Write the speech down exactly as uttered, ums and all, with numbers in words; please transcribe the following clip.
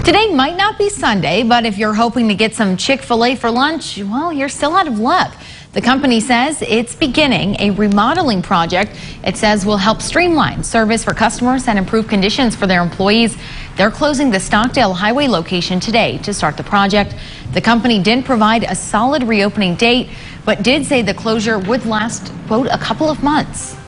Today might not be Sunday, but if you're hoping to get some Chick-Fil-A for lunch, well, you're still out of luck. The company says it's beginning a remodeling project. It says will help streamline service for customers and improve conditions for their employees. They're closing the Stockdale Highway location today to start the project. The company didn't provide a solid reopening date, but did say the closure would last, quote, a couple of months.